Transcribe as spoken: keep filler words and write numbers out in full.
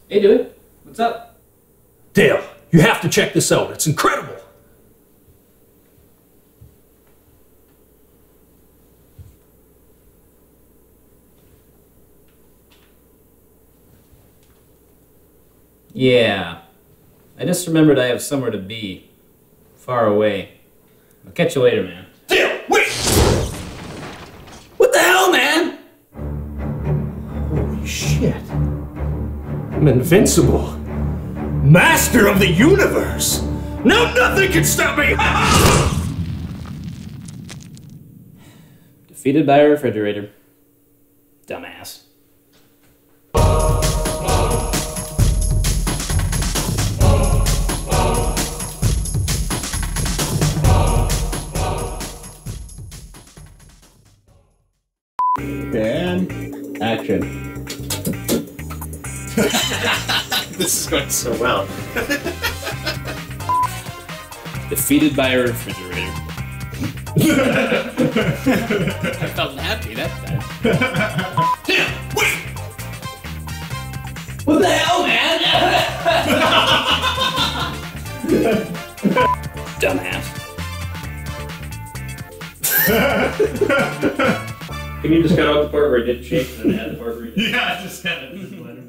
Hey Dewey, what's up? Dale, you have to check this out. It's incredible. Yeah. I just remembered I have somewhere to be. Far away. I'll catch you later, man. Dale, wait! What the hell, man? Holy shit. I'm invincible. Master of the universe. Now nothing can stop me. Defeated by a refrigerator. Dumbass. And action. This is going so well. Defeated by a refrigerator. I felt happy that time. Dale, wait! What the hell, man? Dumbass. Can you just cut out the part where it did shake and then add the part where it did? Yeah, I just kind of.